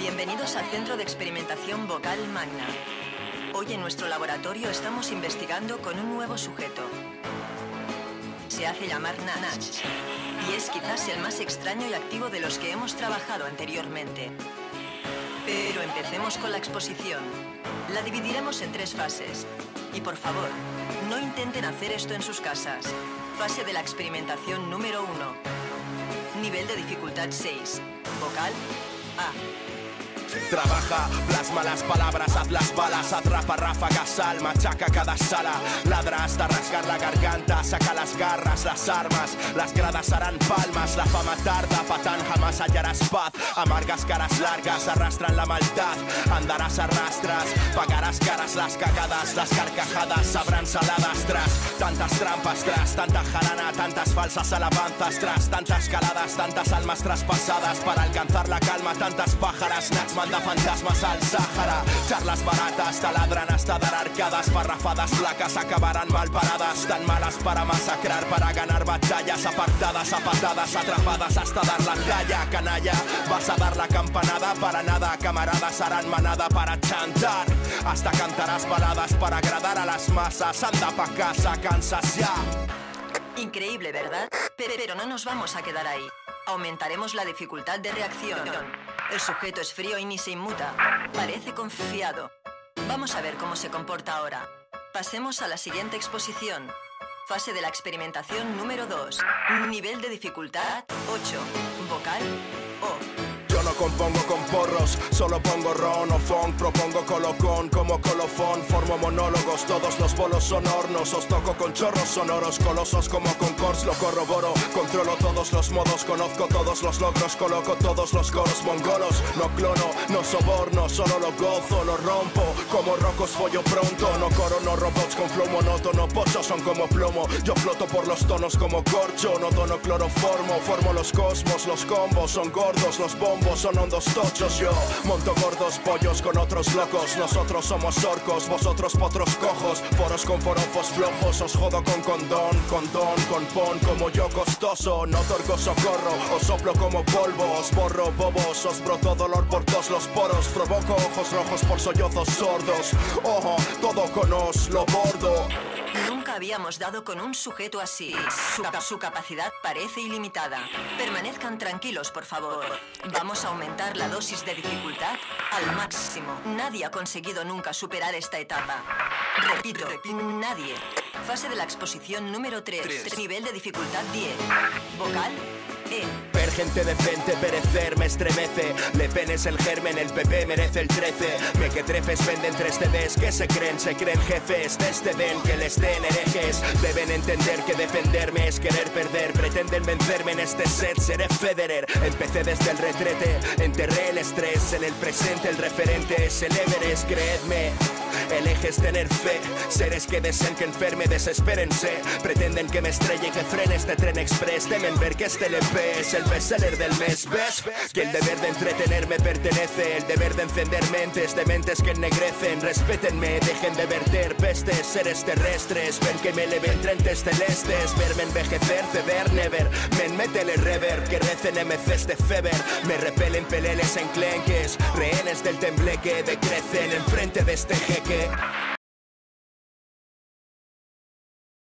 Bienvenidos al Centro de Experimentación Vocal Magna. Hoy en nuestro laboratorio estamos investigando con un nuevo sujeto. Se hace llamar Nanach y es quizás el más extraño y activo de los que hemos trabajado anteriormente. Pero empecemos con la exposición. La dividiremos en 3 fases. Y por favor, no intenten hacer esto en sus casas. Fase de la experimentación número 1. Nivel de dificultad 6. Vocal A. Trabaja, plasma las palabras, haz las balas, atrapa ráfagas, sal, machaca cada sala, ladra hasta rasgar la garganta, saca las garras, las armas, las gradas harán palmas, la fama tarda, patán jamás hallarás paz, amargas caras largas arrastran la maldad, andarás arrastras, pagarás caras las cagadas, las carcajadas sabrán saladas tras tantas trampas, tras tanta jarana, tantas falsas alabanzas, tras tantas caladas, tantas almas traspasadas, para alcanzar la calma, tantas pájaras, Nach manda fantasmas al Sáhara, charlas baratas taladran hasta dar arcadas, parrafadas flacas acabarán mal paradas, tan malas para masacrar, para ganar batallas, apartadas a patadas, atrapadas hasta dar la talla, canalla, vas a dar la campanada, para nada, camaradas harán manada para chantar, hasta cantarás baladas para agradar a las masas, anda pa' casa, cansas ya. Increíble, ¿verdad? Pero no nos vamos a quedar ahí. Aumentaremos la dificultad de reacción. El sujeto es frío y ni se inmuta. Parece confiado. Vamos a ver cómo se comporta ahora. Pasemos a la siguiente exposición. Fase de la experimentación número 2. Nivel de dificultad 8. Vocal O. Yo no compongo con porros, solo pongo ron o funk, propongo colocón como colofón, formo monólogos, todos los bolos son hornos, os toco con chorros sonoros, colosos como Concours, lo corroboro, controlo todos los modos, conozco todos los logros, coloco todos los coros mongolos, no clono, no soborno, solo lo gozo, lo rompo, como rocos follo pronto, no corono robots con flow monótono, pochos son como plomo, yo floto por los tonos como corcho, no dono cloroformo, formo los cosmos, los combos son gordos, los bombos son hondos tochos, yo monto gordos pollos con otros locos, nosotros somos orcos, vosotros potros cojos, foros con forofos flojos, os jodo con condón, con pon como yo costoso, no otorgo socorro, os soplo como polvo, os borro bobos, os broto dolor por todos los poros, provoco ojos rojos por sollozos sordos, ojo, todo con os lo bordo. Nunca habíamos dado con un sujeto así. Su capacidad parece ilimitada. Permanezcan tranquilos, por favor. Vamos a aumentar la dosis de dificultad al máximo. Nadie ha conseguido nunca superar esta etapa. Repito, nadie. Fase de la exposición número 3. Nivel de dificultad 10. Vocal E. Ver gente decente, perecer me estremece. Le Pen es el germen, el PP merece el 13. Mequetrefes venden 3 CDs que se creen jefes de este den, que les den herejes. Deben entender que defenderme es querer perder. Pretenden vencerme en este set, seré Federer. Empecé desde el retrete, enterré el estrés. En el presente el referente es el Everest, creedme. El eje es tener fe, seres que deseen que enferme, desespérense. Pretenden que me estrelle y que frene este tren express. Temen ver que este LP es el bestseller del mes. ¿Ves? Que el deber de entretenerme pertenece. El deber de encender mentes de mentes que ennegrecen. Respétenme, dejen de verter pestes. Seres terrestres, ven que me eleven trentes celestes. Verme envejecer, ceder, never. Men, métele reverb, que recen MCs de fever. Me repelen peleles enclenques, rehenes del tembleque decrecen enfrente de este jeque.